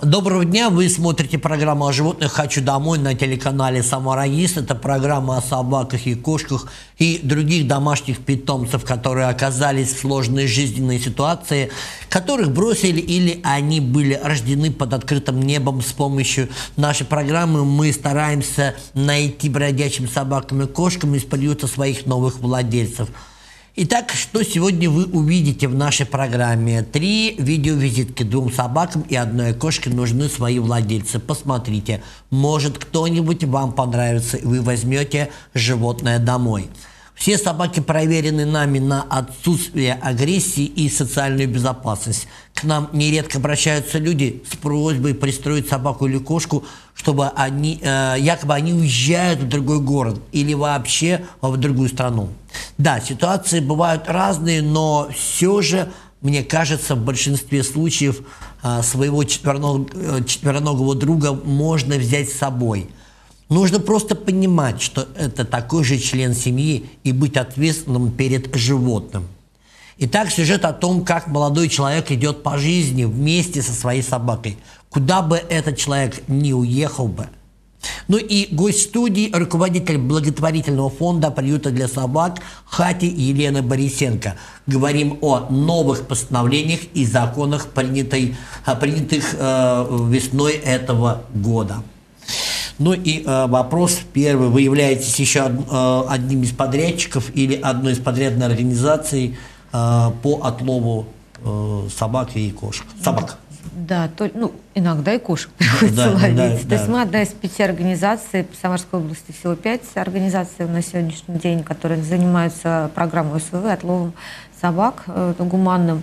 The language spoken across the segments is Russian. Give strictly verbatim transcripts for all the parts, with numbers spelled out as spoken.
Доброго дня, вы смотрите программу о животных «Хочу домой» на телеканале «Самараис». Это программа о собаках и кошках и других домашних питомцев, которые оказались в сложной жизненной ситуации, которых бросили или они были рождены под открытым небом. С помощью нашей программы мы стараемся найти бродячим собакам и кошкам из приюта своих новых владельцев. Итак, что сегодня вы увидите в нашей программе? Три видеовизитки. Двум собакам и одной кошке нужны свои владельцы. Посмотрите, может кто-нибудь вам понравится, и вы возьмете животное домой. Все собаки проверены нами на отсутствие агрессии и социальную безопасность. К нам нередко обращаются люди с просьбой пристроить собаку или кошку, чтобы они, э, якобы они уезжают в другой город или вообще в другую страну. Да, ситуации бывают разные, но все же, мне кажется, в большинстве случаев э, своего четвероногого, четвероногого друга можно взять с собой. Нужно просто понимать, что это такой же член семьи и быть ответственным перед животным. Итак, сюжет о том, как молодой человек идет по жизни вместе со своей собакой. Куда бы этот человек ни уехал бы. Ну и гость студии, руководитель благотворительного фонда приюта для собак Хати Елена Борисенко. Говорим о новых постановлениях и законах, принятых, принятых э, весной этого года. Ну и э, вопрос первый. Вы являетесь еще э, одним из подрядчиков или одной из подрядных организаций э, по отлову э, собак и кошек? Собак. Да, то, ну, иногда и кошек приходится да, ловить. Да, то да. есть мы одна из пяти организаций, в Самарской области всего пять организаций на сегодняшний день, которые занимаются программой СВВ, отловом собак э, гуманным.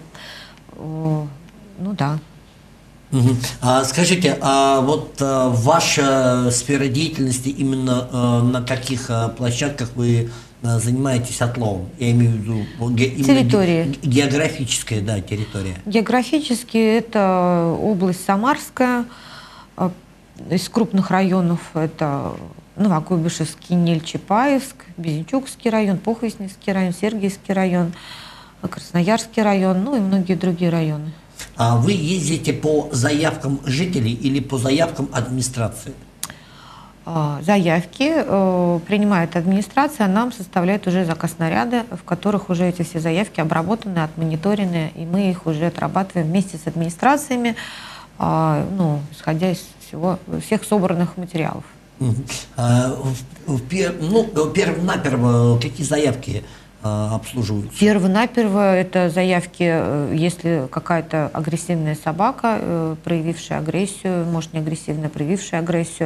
Э, ну да. Угу. А, скажите, а вот а, ваша сфера деятельности именно а, на каких а, площадках вы а, занимаетесь отловом? Я имею в виду ге, территория. Ге, географическая, да, территория. Географически это область Самарская, из крупных районов это Новокуйбышевский, Нель-Чапаевск, Безенчугский район, Похвестневский район, Сергиевский район, Красноярский район, ну и многие другие районы. А вы ездите по заявкам жителей или по заявкам администрации? Заявки э, принимает администрация, нам составляет уже заказ наряда, в которых уже эти все заявки обработаны, отмониторены, и мы их уже отрабатываем вместе с администрациями, э, ну, исходя из всего, всех собранных материалов. Угу. А, в, в, ну, перво-наперво какие заявки обслуживаются? Перво-наперво это заявки, если какая-то агрессивная собака, проявившая агрессию, может не агрессивная, проявившая агрессию,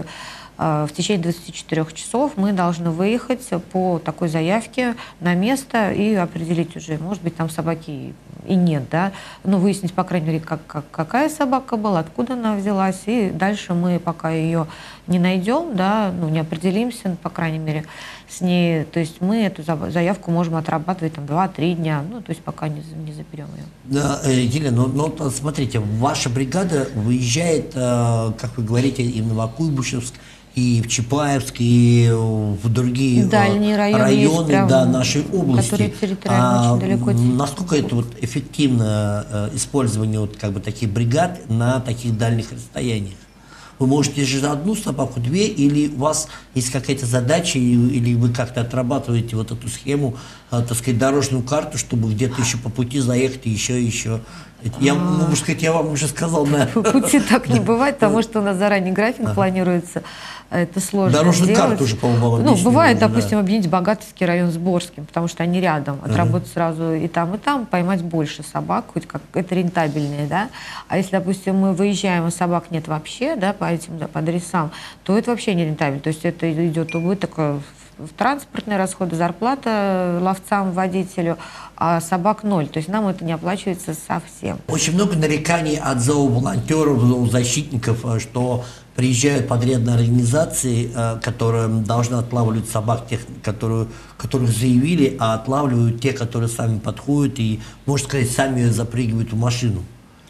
в течение двадцати четырёх часов мы должны выехать по такой заявке на место и определить уже, может быть, там собаки и нет, да, но выяснить, по крайней мере, как, как, какая собака была, откуда она взялась, и дальше мы, пока ее не найдем, да, ну, не определимся, по крайней мере, с ней, то есть мы эту заявку можем отрабатывать там два-три дня, ну, то есть пока не, не заберем ее. Да, Елена, ну, ну, смотрите, ваша бригада выезжает, как вы говорите, и в Новокуйбышевск, и в Чапаевск, и в другие дальние районы, районы прям, да, нашей области. Которые территориально а, очень далеко. Насколько это вот эффективно э, использование вот, как бы, таких бригад на таких дальних расстояниях? Вы можете же одну собаку, две, или у вас есть какая-то задача, или вы как-то отрабатываете вот эту схему, э, так сказать, дорожную карту, чтобы где-то еще по пути заехать и еще, еще. Я, можно сказать, я вам уже сказал, да. По пути так не бывает, потому что у нас заранее график планируется. Это сложно Дорожную сделать. карту уже, по-моему, Ну, бывает, да. допустим, объединить Богатовский район с Борским, потому что они рядом. Отработать uh-huh. сразу и там, и там, поймать больше собак, хоть как это рентабельнее, да. А если, допустим, мы выезжаем, а собак нет вообще, да, по этим, да, по адресам, то это вообще не рентабельно. То есть это идет убыток в транспортные расходы, зарплата ловцам, водителю, а собак ноль. То есть нам это не оплачивается совсем. Очень много нареканий от зооволонтеров, зоозащитников, что приезжают подрядные организации, которые должны отлавливать собак, тех, которые, которых заявили, а отлавливают те, которые сами подходят и, можно сказать, сами запрыгивают в машину.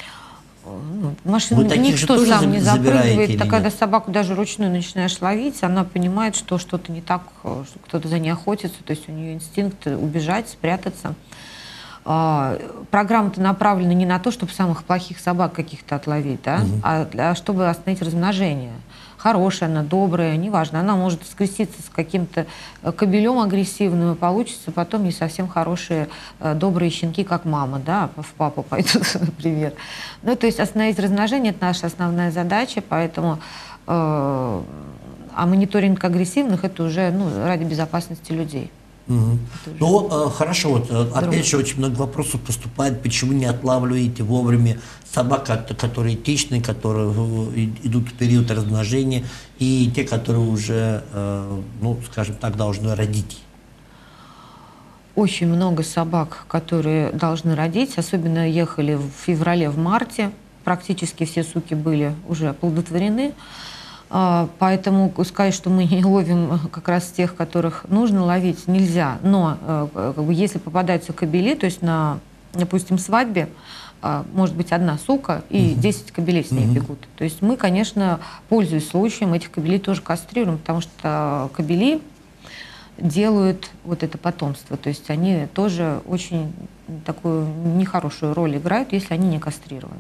Ну, машину никто сам не запрыгивает. Так, когда собаку даже ручную начинаешь ловить, она понимает, что что-то не так, что кто-то за ней охотится, то есть у нее инстинкт убежать, спрятаться. Программа-то направлена не на то, чтобы самых плохих собак каких-то отловить, да, угу. а для, чтобы остановить размножение. Хорошая она, добрая, неважно. Она может скреститься с каким-то кобелем агрессивным, и получится потом не совсем хорошие, добрые щенки, как мама, да, в папу пойдут, например. Ну, то есть остановить размножение – это наша основная задача, поэтому… Э, а мониторинг агрессивных – это уже ну, ради безопасности людей. Угу. Ну, э, хорошо, вот, э, опять же, очень много вопросов поступает, почему не отлавливаете вовремя собак, которые этичные, которые идут в период размножения, и те, которые уже, э, ну, скажем так, должны родить. Очень много собак, которые должны родить, особенно ехали в феврале, в марте, практически все суки были уже оплодотворены. Поэтому сказать, что мы не ловим как раз тех, которых нужно ловить, нельзя. Но как бы, если попадаются кобели, то есть на, допустим, свадьбе, может быть одна сука и десять кобелей с ней бегут. То есть мы, конечно, пользуясь случаем, этих кобелей тоже кастрируем, потому что кобели делают вот это потомство. То есть они тоже очень такую нехорошую роль играют, если они не кастрированы.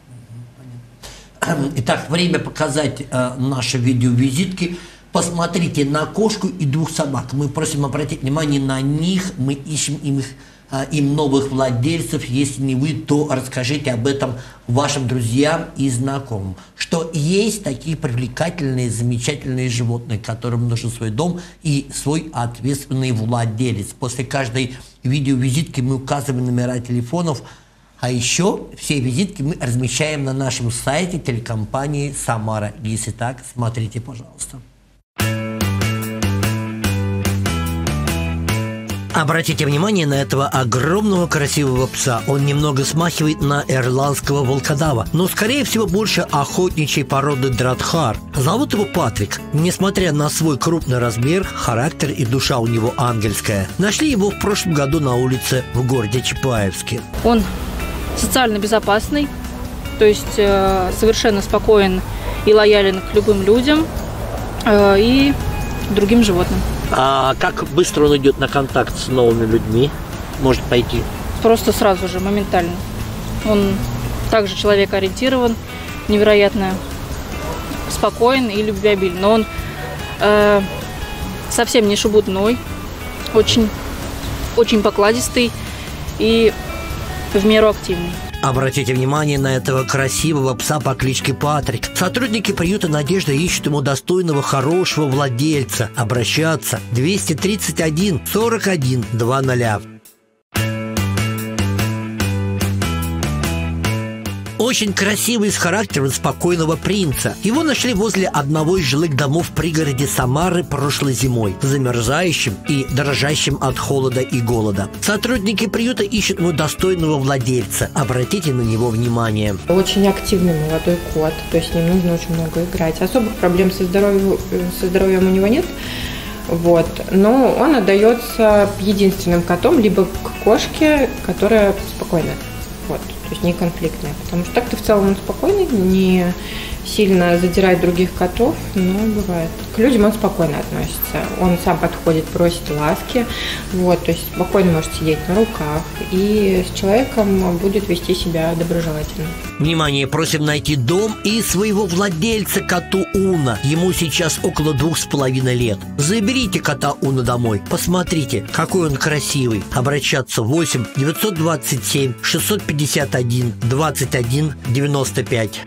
Итак, время показать э, наши видеовизитки. Посмотрите на кошку и двух собак. Мы просим обратить внимание на них. Мы ищем им, их, э, им новых владельцев. Если не вы, то расскажите об этом вашим друзьям и знакомым. Что есть такие привлекательные, замечательные животные, которым нужен свой дом и свой ответственный владелец. После каждой видеовизитки мы указываем номера телефонов. А еще все визитки мы размещаем на нашем сайте телекомпании «Самара». Если так, смотрите, пожалуйста. Обратите внимание на этого огромного красивого пса. Он немного смахивает на ирландского волкодава, но, скорее всего, больше охотничьей породы дротхар. Зовут его Патрик. Несмотря на свой крупный размер, характер и душа у него ангельская. Нашли его в прошлом году на улице в городе Чапаевске. Он социально безопасный, то есть э, совершенно спокоен и лоялен к любым людям э, и другим животным. А как быстро он идет на контакт с новыми людьми? Может пойти? Просто сразу же, моментально. Он также человекоориентирован, невероятно спокоен и любвеобилен. Но он э, совсем не шебутной, очень, очень покладистый и в меру активный. Обратите внимание на этого красивого пса по кличке Патрик. Сотрудники приюта «Надежда» ищут ему достойного, хорошего владельца. Обращаться двести тридцать один сорок один двадцать. Очень красивый, с характером спокойного принца. Его нашли возле одного из жилых домов в пригороде Самары прошлой зимой, замерзающим и дрожащим от холода и голода. Сотрудники приюта ищут ему достойного владельца. Обратите на него внимание. Очень активный молодой кот, то есть с ним нужно очень много играть. Особых проблем со здоровьем, со здоровьем у него нет. Вот. Но он отдается единственным котом, либо к кошке, которая спокойная. Вот. То есть не конфликтная. Потому что так-то в целом он спокойный, не сильно задирает других котов, но бывает. К людям он спокойно относится. Он сам подходит, просит ласки. Вот, то есть спокойно может сидеть на руках. И с человеком будет вести себя доброжелательно. Внимание, просим найти дом и своего владельца коту Уна. Ему сейчас около двух с половиной лет. Заберите кота Уна домой. Посмотрите, какой он красивый. Обращаться восемь девятьсот двадцать семь шестьсот пятьдесят один двадцать один девяносто пять.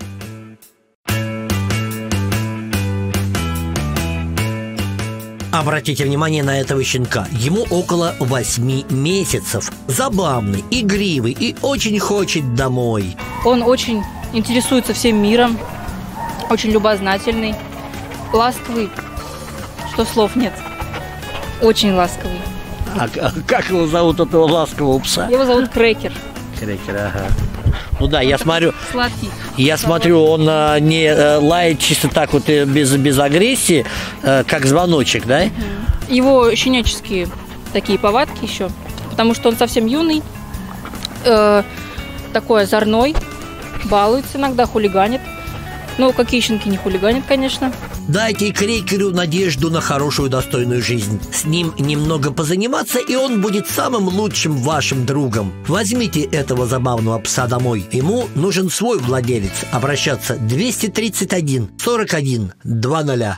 Обратите внимание на этого щенка. Ему около восьми месяцев. Забавный, игривый и очень хочет домой. Он очень интересуется всем миром, очень любознательный, ласковый, что слов нет. Очень ласковый. А, а как его зовут, этого ласкового пса? Его зовут Крекер. Крекер, ага. Ну да, я смотрю, сладкий. Я смотрю, он а, не а, лает чисто так вот без, без агрессии, а, как звоночек, да? Его щеняческие такие повадки еще, потому что он совсем юный, э, такой озорной, балуется иногда, хулиганит. Ну, какие щенки не хулиганят, конечно. Дайте крекеру надежду на хорошую достойную жизнь. С ним немного позаниматься, и он будет самым лучшим вашим другом. Возьмите этого забавного пса домой. Ему нужен свой владелец. Обращаться двести тридцать один сорок один двадцать.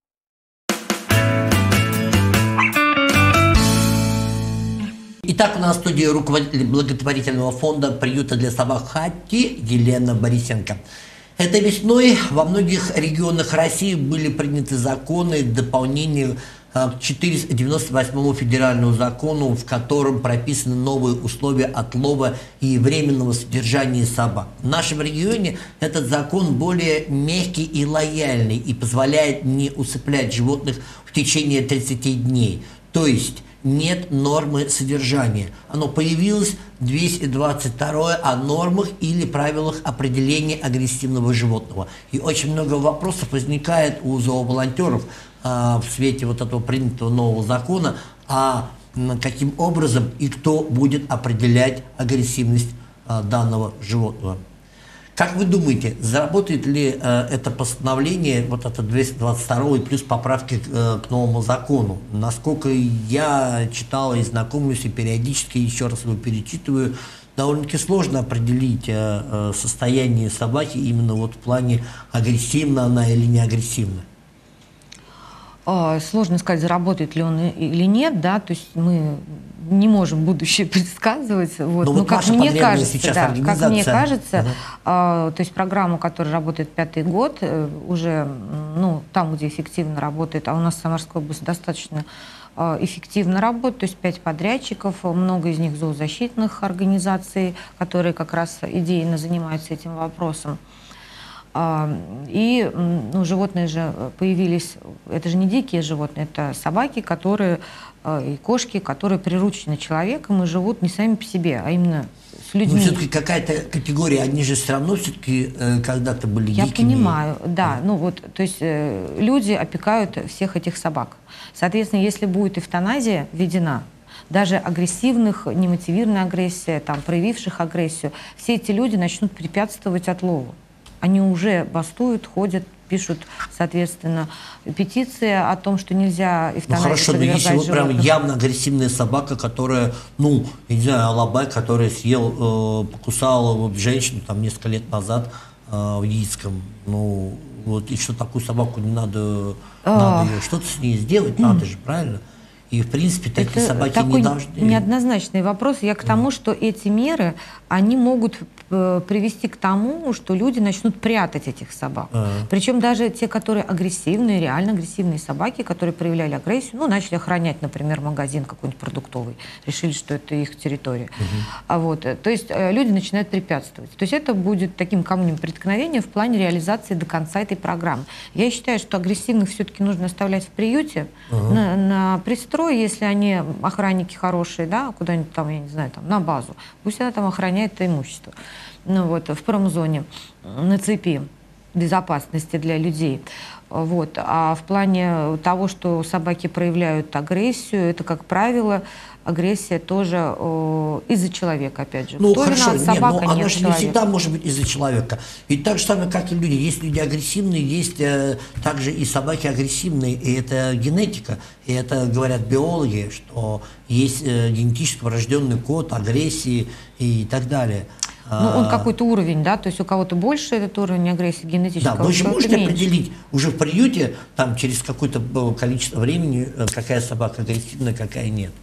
Итак, у нас в студии руководитель благотворительного фонда приюта для собак Хатти Елена Борисенко. Этой весной во многих регионах России были приняты законы дополнения к четыреста девяносто восьмому федеральному закону, в котором прописаны новые условия отлова и временного содержания собак. В нашем регионе этот закон более мягкий и лояльный и позволяет не усыплять животных в течение тридцати дней. То есть нет нормы содержания. Оно появилось двести двадцать второе о нормах или правилах определения агрессивного животного. И очень много вопросов возникает у зооволонтеров а, в свете вот этого принятого нового закона, а каким образом и кто будет определять агрессивность а, данного животного. Как вы думаете, заработает ли э, это постановление, вот это двести двадцать второе, плюс поправки э, к новому закону? Насколько я читал и знакомлюсь, и периодически еще раз его перечитываю, довольно-таки сложно определить э, э, состояние собаки именно вот в плане, агрессивна она или не агрессивна. Сложно сказать, заработает ли он или нет, да, то есть мы не можем будущее предсказывать. Вот. Но, Но вот как мне кажется, да, как мне кажется, ага. а, то есть программа, которая работает пятый год, уже, ну, там, где эффективно работает, а у нас в Самарской области достаточно а, эффективно работает, то есть пять подрядчиков, много из них зоозащитных организаций, которые как раз идейно занимаются этим вопросом. И ну, животные же появились, это же не дикие животные, это собаки, которые, и кошки, которые приручены человеком и живут не сами по себе, а именно с людьми. Но все-таки какая-то категория, они же все равно все-таки э, когда-то были Я дикими. Я понимаю, да, ну вот, то есть э, люди опекают всех этих собак. Соответственно, если будет эвтаназия введена, даже агрессивных, немотивированная агрессия, там, проявивших агрессию, все эти люди начнут препятствовать отлову. Они уже бастуют, ходят, пишут, соответственно, петиции о том, что нельзя эвтаназию. Ну хорошо, но если вот прям явно агрессивная собака, которая, ну, я не знаю, алабай, который съел, э, покусал вот женщину там несколько лет назад э, в Яицком, ну, вот, и что такую собаку не надо, надо ее, что-то с ней сделать надо же, правильно? И, в принципе, такие это собаки такой не должны... неоднозначный вопрос. Я к тому, что эти меры, они могут привести к тому, что люди начнут прятать этих собак. А. Причем даже те, которые агрессивные, реально агрессивные собаки, которые проявляли агрессию, ну, начали охранять, например, магазин какой-нибудь продуктовый, решили, что это их территория. Угу. А вот, то есть люди начинают препятствовать. То есть это будет таким камнем преткновения в плане реализации до конца этой программы. Я считаю, что агрессивных все-таки нужно оставлять в приюте, угу. на, на пристрой, если они охранники хорошие, да, куда-нибудь там, я не знаю, там, на базу. Пусть она там охраняет это имущество. Ну, вот, в промзоне, на цепи безопасности для людей. Вот. А в плане того, что собаки проявляют агрессию, это, как правило, агрессия тоже из-за человека, опять же. Ну, Кто хорошо, виноват, собака, нет, но она нет, же человек. не всегда может быть из-за человека. Ведь так же самое, как и люди. Есть люди агрессивные, есть э, также и собаки агрессивные, и это генетика. И это говорят биологи, что есть э, генетически врожденный код агрессии и так далее. Ну, он какой-то уровень, да, то есть у кого-то больше этот уровень агрессии генетического. Да, вы же можете меньше. определить уже в приюте, там, через какое-то количество времени, какая собака агрессивная, какая нет.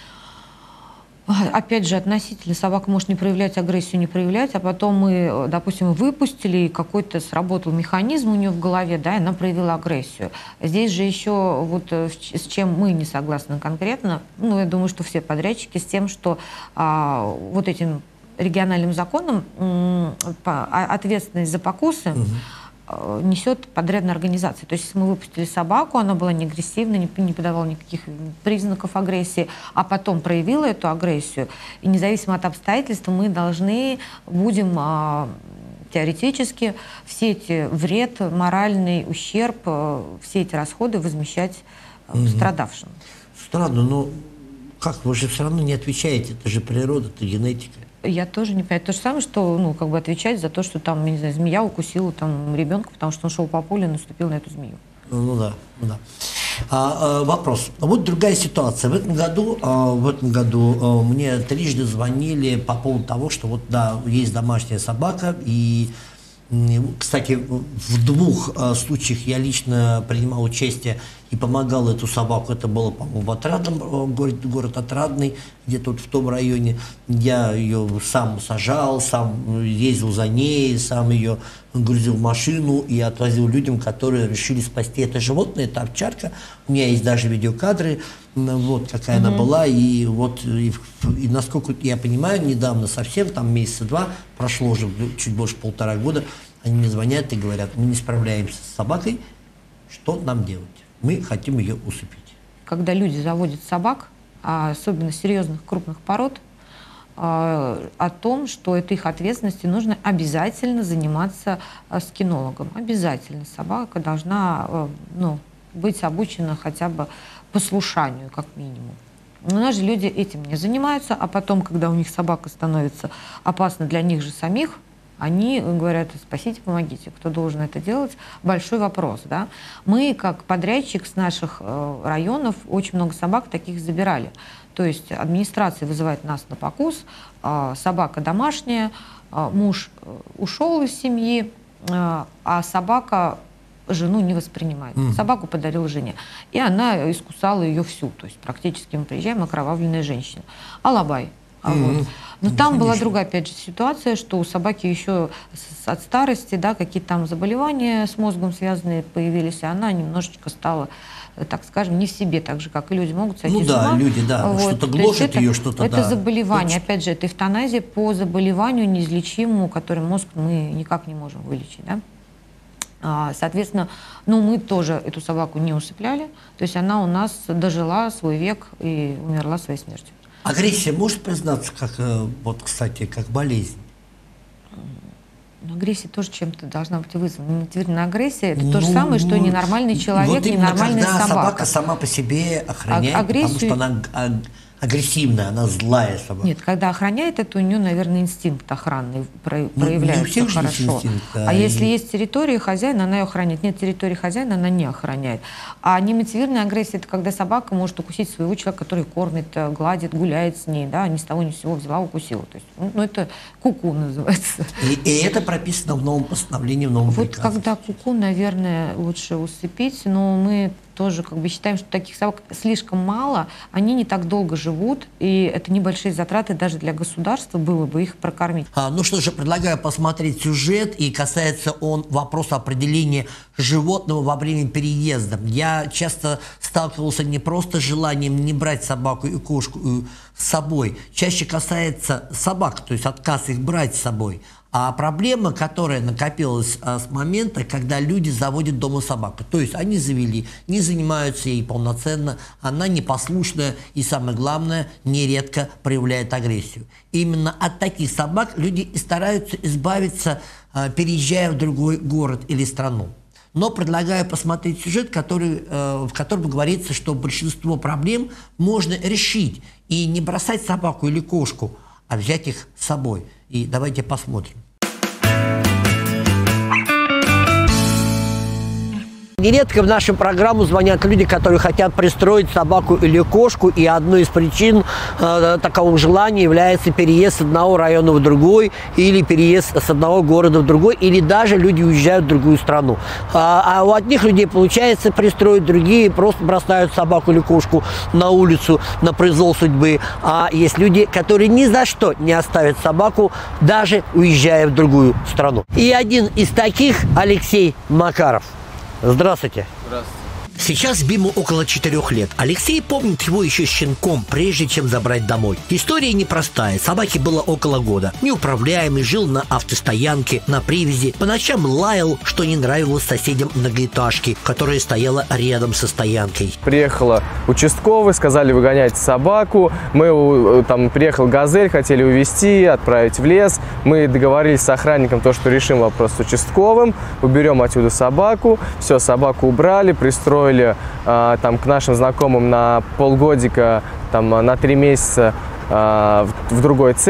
Опять же, относительно собака может не проявлять агрессию, не проявлять, а потом мы, допустим, выпустили, и какой-то сработал механизм у нее в голове, да, и она проявила агрессию. Здесь же еще вот с чем мы не согласны конкретно, ну, я думаю, что все подрядчики, с тем, что а, вот этим региональным законом ответственность за покусы угу. несет подрядная организация. То есть, если мы выпустили собаку, она была не агрессивна, не, не подавала никаких признаков агрессии, а потом проявила эту агрессию, и независимо от обстоятельств мы должны будем а, теоретически все эти вред, моральный ущерб, все эти расходы возмещать угу. пострадавшим. Странно, но как? Вы же все равно не отвечаете, это же природа, это генетика. Я тоже не понимаю. То же самое, что, ну, как бы отвечать за то, что там, не знаю, змея укусила там ребенка, потому что он шел по полю и наступил на эту змею. Ну да, ну да. А, а, вопрос. Вот другая ситуация. В этом году, а, в этом году а, мне трижды звонили по поводу того, что вот да, есть домашняя собака, и, кстати, в двух а, случаях я лично принимал участие и помогал эту собаку. Это было, по-моему, в Отрадном, город, город Отрадный, где-то вот в том районе. Я ее сам сажал, сам ездил за ней, сам ее грузил в машину и отвозил людям, которые решили спасти это животное. Это овчарка. У меня есть даже видеокадры, вот какая mm-hmm. она была. И вот, и, и насколько я понимаю, недавно совсем, там месяца два, прошло уже чуть больше полтора года, они мне звонят и говорят: мы не справляемся с собакой, что нам делать? Мы хотим ее усыпить. Когда люди заводят собак, особенно серьезных крупных пород, о том, что это их ответственность, и нужно обязательно заниматься с кинологом. Обязательно собака должна, ну, быть обучена хотя бы послушанию, как минимум. У нас же люди этим не занимаются, а потом, когда у них собака становится опасна для них же самих, они говорят: спасите, помогите. Кто должен это делать? Большой вопрос. Да? Мы, как подрядчик с наших э, районов, очень много собак таких забирали. То есть администрация вызывает нас на покус, э, собака домашняя, э, муж ушел из семьи, э, а собака жену не воспринимает. Mm. Собаку подарил жене. И она искусала ее всю. То есть практически мы приезжаем, окровавленная женщина. Алабай. А mm-hmm. вот. Но ну, там конечно. Была другая, опять же, ситуация, что у собаки еще с, от старости, да, какие-то там заболевания с мозгом связанные появились, и она немножечко стала, так скажем, не в себе, так же, как и люди могут сойти ну, с да, ума. люди, да, вот. Что-то гложет ее, что-то, это да. заболевание, Очень... опять же, это эвтаназия по заболеванию неизлечимому, который мозг мы никак не можем вылечить, да. Соответственно, ну, мы тоже эту собаку не усыпляли, то есть она у нас дожила свой век и умерла своей смертью. Агрессия может признаться, как, вот, кстати, как болезнь? Но агрессия тоже чем-то должна быть вызвана. Невероятная агрессия – это ну, то же самое, что ненормальный человек, вот именно, ненормальная когда собака. собака сама по себе охраняет, а агрессию... потому что она агрессивная, она злая собака. Нет, когда охраняет, это у нее, наверное, инстинкт охранный проявляется ну, хорошо. Инстинкт, да, а и... если есть территория хозяина, она ее охраняет. Нет территории хозяина, она не охраняет. А немотивированная агрессия – это когда собака может укусить своего человека, который кормит, гладит, гуляет с ней, да, ни с того ни с сего взяла, укусила. То есть, ну, это куку называется. И, и это прописано в новом постановлении, в новом вот приказе. Когда куку, наверное, лучше усыпить, но мы тоже как бы считаем, что таких собак слишком мало, они не так долго живут, и это небольшие затраты даже для государства было бы их прокормить. А, ну что же, предлагаю посмотреть сюжет, и касается он вопроса определения животного во время переезда. Я часто сталкивался не просто с желанием не брать собаку и кошку с собой, чаще касается собак, то есть отказ их брать с собой. А проблема, которая накопилась а, с момента, когда люди заводят дома собаку. То есть они завели, не занимаются ей полноценно, она непослушная и, самое главное, нередко проявляет агрессию. Именно от таких собак люди и стараются избавиться, а, переезжая в другой город или страну. Но предлагаю посмотреть сюжет, который, э, в котором говорится, что большинство проблем можно решить и не бросать собаку или кошку, а взять их с собой. И давайте посмотрим. Нередко в нашу программу звонят люди, которые хотят пристроить собаку или кошку, и одной из причин э, такого желания является переезд с одного района в другой, или переезд с одного города в другой, или даже люди уезжают в другую страну. А, а у одних людей получается пристроить, другие просто бросают собаку или кошку на улицу, на произвол судьбы. А есть люди, которые ни за что не оставят собаку, даже уезжая в другую страну. И один из таких – Алексей Макаров. Здравствуйте. Здравствуйте. Сейчас Биму около четырех лет. Алексей помнит его еще щенком, прежде чем забрать домой. История непростая. Собаке было около года. Неуправляемый, жил на автостоянке, на привязи. По ночам лаял, что не нравилось соседям многоэтажки, которая стояла рядом со стоянкой. Приехала участковый, сказали выгонять собаку. Мы, там, приехал «Газель», хотели увезти, отправить в лес. Мы договорились с охранником, то, что решим вопрос с участковым, уберем отсюда собаку. Все, собаку убрали, пристроили там к нашим знакомым на полгодика, там, на три месяца в другой цех.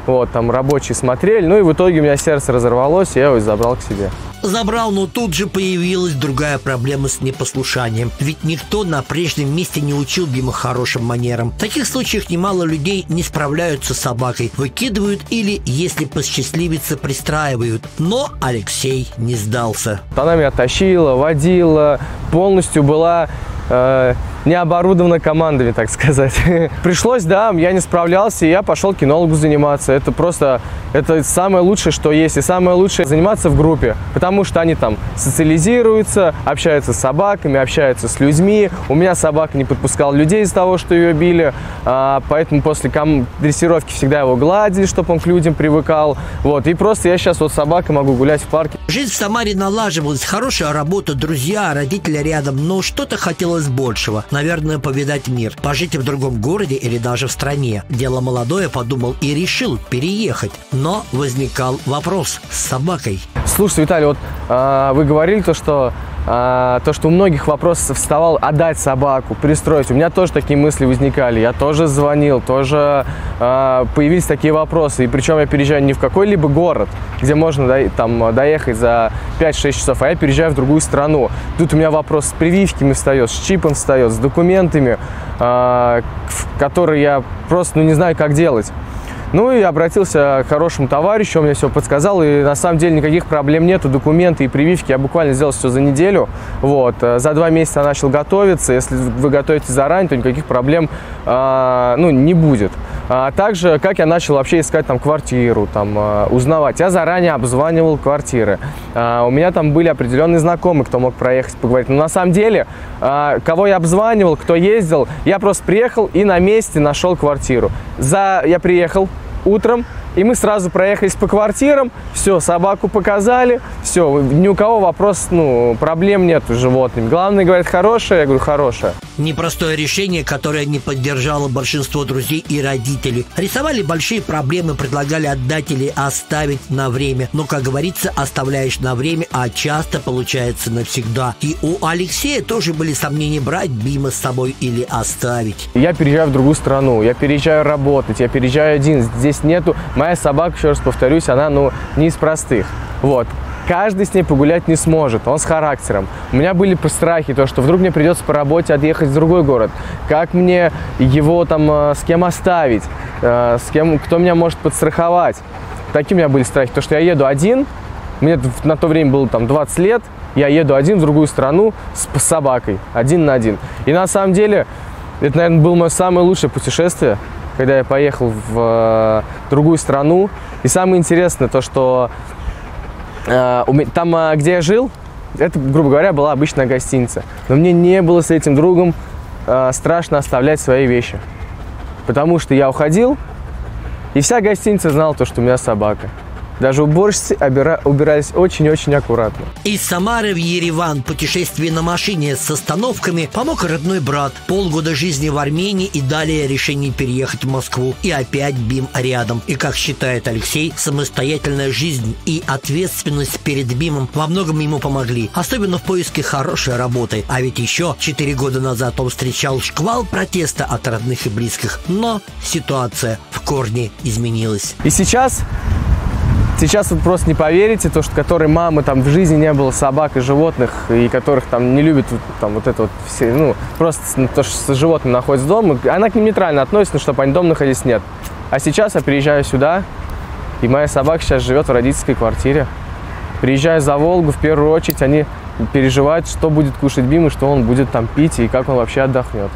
Вот, там рабочие смотрели. Ну и в итоге у меня сердце разорвалось, и я его забрал к себе. Забрал, но тут же появилась другая проблема с непослушанием. Ведь никто на прежнем месте не учил Бима хорошим манерам. В таких случаях немало людей не справляются с собакой. Выкидывают или, если посчастливится, пристраивают. Но Алексей не сдался. Она меня тащила, водила, полностью была... Э, не оборудована командами, так сказать. Пришлось, да, я не справлялся, и я пошел к кинологу заниматься. Это просто, это самое лучшее, что есть. И самое лучшее заниматься в группе, потому что они там социализируются, общаются с собаками, общаются с людьми. У меня собака не подпускала людей из-за того, что ее били, а, поэтому после дрессировки всегда его гладили, чтобы он к людям привыкал. Вот, и просто я сейчас вот с собакой могу гулять в парке. Жизнь в Самаре налаживалась, хорошая работа, друзья, родители рядом, но что-то хотелось большего. Наверное, повидать мир, пожить в другом городе или даже в стране. Дело молодое, подумал и решил переехать. Но возникал вопрос с собакой. Слушай, Виталий, вот а, вы говорили то, что а, то, что у многих вопрос вставал отдать собаку, пристроить. У меня тоже такие мысли возникали. Я тоже звонил, тоже а, появились такие вопросы. И причем я переезжаю не в какой-либо город, где можно до, там, доехать за пять-шесть часов, а я переезжаю в другую страну. Тут у меня вопрос с прививками встает, с чипом встает, с документами, а, которые я просто ну, не знаю, как делать. Ну и обратился к хорошему товарищу, он мне все подсказал, и на самом деле никаких проблем нету, документы и прививки я буквально сделал все за неделю, вот, за два месяца начал готовиться, если вы готовитесь заранее, то никаких проблем, а, ну, не будет. А также, как я начал вообще искать там квартиру, там, а, узнавать, я заранее обзванивал квартиры, а, у меня там были определенные знакомые, кто мог проехать, поговорить, но на самом деле, а, кого я обзванивал, кто ездил, я просто приехал и на месте нашел квартиру. За... Я приехал утром, и мы сразу проехались по квартирам, все, собаку показали, все, ни у кого вопрос, ну, проблем нет с животными. Главное, говорят, хорошая, я говорю, хорошая. Непростое решение, которое не поддержало большинство друзей и родителей. Рисовали большие проблемы, предлагали отдать или оставить на время. Но, как говорится, оставляешь на время, а часто получается навсегда. И у Алексея тоже были сомнения, брать Бима с собой или оставить. Я переезжаю в другую страну, я переезжаю работать, я переезжаю один, здесь нету... Моя собака, еще раз повторюсь, она, ну, не из простых. Вот. Каждый с ней погулять не сможет, он с характером. У меня были страхи, то, что вдруг мне придется по работе отъехать в другой город. Как мне его там, с кем оставить, с кем, кто меня может подстраховать. Такие у меня были страхи, то, что я еду один, мне на то время было там двадцать лет, я еду один в другую страну с, с собакой, один на один. И на самом деле, это, наверное, было мое самое лучшее путешествие, когда я поехал в э, другую страну. И самое интересное то, что э, там, э, где я жил, это, грубо говоря, была обычная гостиница. Но мне не было с этим другом э, страшно оставлять свои вещи. Потому что я уходил, и вся гостиница знала то, что у меня собака. Даже уборщицы убирались очень-очень аккуратно. Из Самары в Ереван путешествие на машине с остановками помог родной брат. Полгода жизни в Армении и далее решение переехать в Москву. И опять Бим рядом. И, как считает Алексей, самостоятельная жизнь и ответственность перед Бимом во многом ему помогли. Особенно в поиске хорошей работы. А ведь еще четыре года назад он встречал шквал протеста от родных и близких. Но ситуация в корне изменилась. И сейчас... Сейчас вы просто не поверите, то, что которой мамы там в жизни не было собак и животных, и которых там не любят там вот это вот все, ну, просто то, что с животными находится дома, она к ним нейтрально относится, чтобы они дома находились, нет. А сейчас я приезжаю сюда, и моя собака сейчас живет в родительской квартире. Приезжаю за Волгу, в первую очередь они переживают, что будет кушать Бим, и что он будет там пить, и как он вообще отдохнет.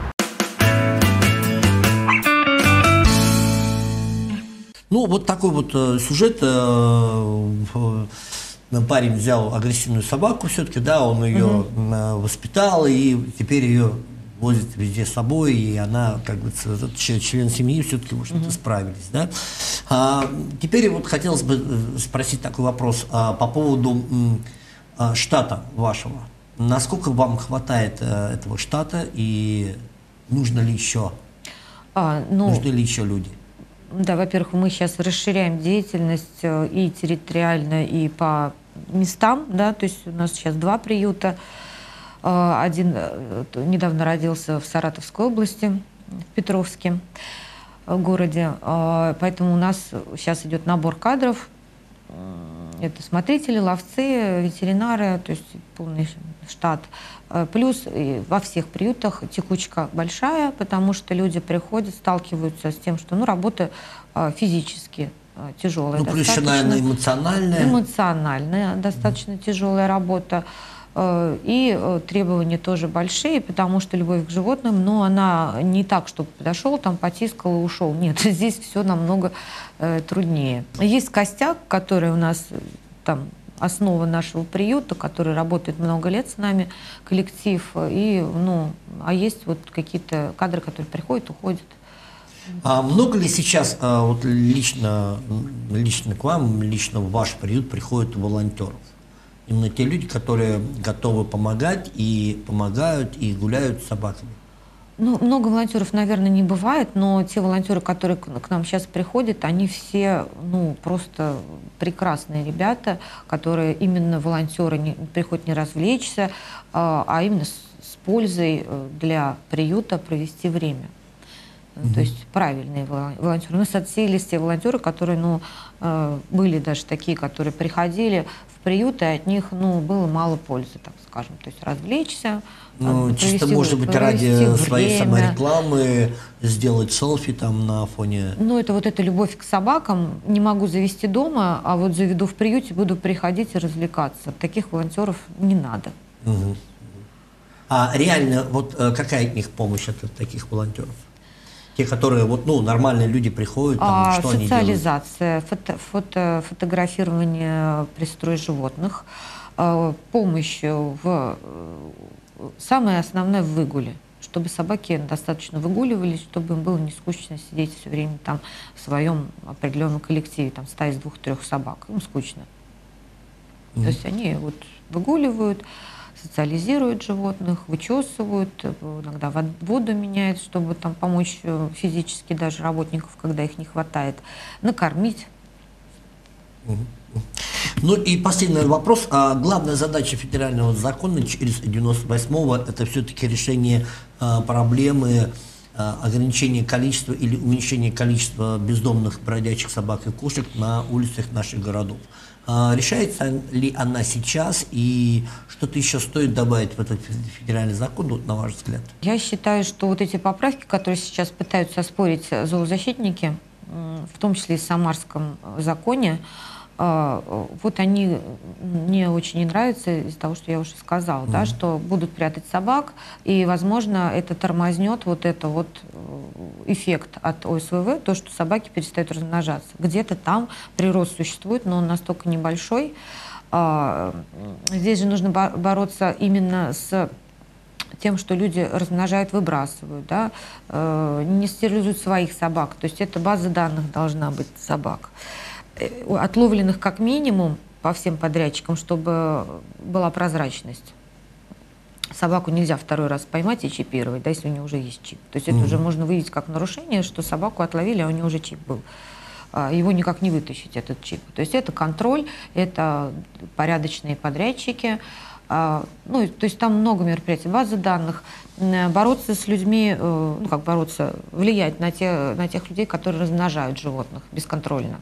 Ну, вот такой вот э, сюжет. Э, э, парень взял агрессивную собаку все-таки, да, он ее угу. э, воспитал, и теперь ее возит везде с собой, и она, как бы, член семьи все-таки, в общем-то, угу. справились, да. А, теперь вот хотелось бы спросить такой вопрос а, по поводу а, штата вашего. Насколько вам хватает а, этого штата, и нужно ли еще, а, ну... нужны ли еще люди? Да, во-первых, мы сейчас расширяем деятельность и территориально, и по местам, да, то есть у нас сейчас два приюта. Один недавно родился в Саратовской области, в Петровске. городе. Поэтому у нас сейчас идет набор кадров. Это смотрители, ловцы, ветеринары, то есть полный штат. Плюс во всех приютах текучка большая, потому что люди приходят, сталкиваются с тем, что ну, работа физически тяжелая. Ну, плюс еще, наверное, эмоциональная. Эмоциональная, достаточно тяжелая работа. И требования тоже большие, потому что любовь к животным, но она не так, чтобы подошел, там потискал и ушел. Нет, здесь все намного э, труднее. Есть костяк, который у нас там основа нашего приюта, который работает много лет с нами, коллектив, и, ну, а есть вот какие-то кадры, которые приходят, уходят. А много ли сейчас а, вот лично, лично к вам, лично в ваш приют приходят волонтеров? Именно те люди, которые готовы помогать и помогают, и гуляют с собаками. Ну, много волонтеров, наверное, не бывает, но те волонтеры, которые к нам сейчас приходят, они все, ну, просто прекрасные ребята, которые именно волонтеры не, приходят не развлечься, а, а именно с, с пользой для приюта провести время. Mm-hmm. То есть правильные волонтеры. У нас отсеялись те волонтеры, которые, ну, были даже такие, которые приходили в приют, и от них, ну, было мало пользы, так скажем. То есть развлечься, ну, чисто, может быть, ради своей саморекламы сделать селфи там на фоне... Ну, это вот эта любовь к собакам. Не могу завести дома, а вот заведу в приюте, буду приходить и развлекаться. Таких волонтеров не надо. Угу. А реально, вот какая от них помощь от таких волонтеров? Те, которые, вот, ну, нормальные люди приходят, там, а, что они делают? Социализация, фото, фото, фотографирование пристроек животных, э, помощь в... Самое основное в выгуле, чтобы собаки достаточно выгуливались, чтобы им было не скучно сидеть все время там в своем определенном коллективе, там стая из двух-трех собак. Им скучно. Mm-hmm. То есть они вот выгуливают, социализируют животных, вычесывают, иногда воду меняют, чтобы там помочь физически даже работников, когда их не хватает, накормить. Mm-hmm. Ну и последний вопрос. А главная задача федерального закона через девяносто восьмого это все-таки решение а, проблемы а, ограничения количества или уменьшения количества бездомных бродячих собак и кошек на улицах наших городов. А, решается ли она сейчас и что-то еще стоит добавить в этот федеральный закон, вот, на ваш взгляд? Я считаю, что вот эти поправки, которые сейчас пытаются оспорить зоозащитники, в том числе и в Самарском законе, вот они мне очень не нравятся из-за того, что я уже сказала, mm-hmm. да, что будут прятать собак, и, возможно, это тормознет вот это вот эффект от О С В В, то, что собаки перестают размножаться. Где-то там прирост существует, но он настолько небольшой. Здесь же нужно бороться именно с тем, что люди размножают, выбрасывают, да, не стерилизуют своих собак. То есть это база данных должна быть собак. Отловленных как минимум по всем подрядчикам, чтобы была прозрачность. Собаку нельзя второй раз поймать и чипировать, да, если у нее уже есть чип. То есть mm-hmm. это уже можно выявить как нарушение, что собаку отловили, а у нее уже чип был. Его никак не вытащить, этот чип. То есть это контроль, это порядочные подрядчики. Ну, то есть там много мероприятий, базы данных. Бороться с людьми, ну как бороться, влиять на, те, на тех людей, которые размножают животных бесконтрольно.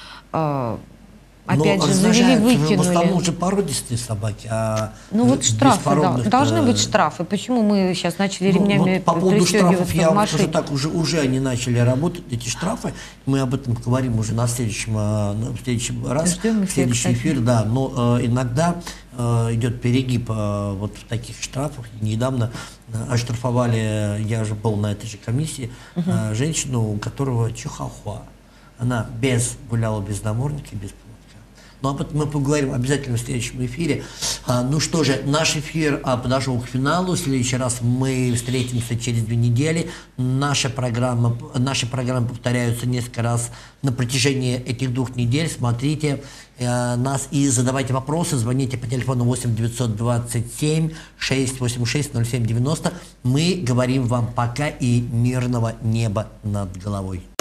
Опять но же, завели, выкинули. В основном уже породистые собаки, а ну вот штрафы, да, должны быть штрафы. Почему мы сейчас начали ремнями ну, вот по поводу штрафов я вам скажу так, уже, уже они начали работать, эти штрафы. Мы об этом говорим уже на следующем, в следующем раз, в следующий эфир, да. Но э, иногда э, идет перегиб э, вот в таких штрафах. Недавно э, оштрафовали, я же был на этой же комиссии, э, uh-huh. женщину, у которого чихуахуа. Она без гуляла без намордника, без поводка. Но об этом мы поговорим обязательно в следующем эфире. А, ну что же, наш эфир а, подошел к финалу. В следующий раз мы встретимся через две недели. Наша программа, наши программы повторяются несколько раз на протяжении этих двух недель. Смотрите э, нас и задавайте вопросы. Звоните по телефону восемь девятьсот двадцать семь шестьсот восемьдесят шесть ноль семь девяносто. Мы говорим вам пока и мирного неба над головой.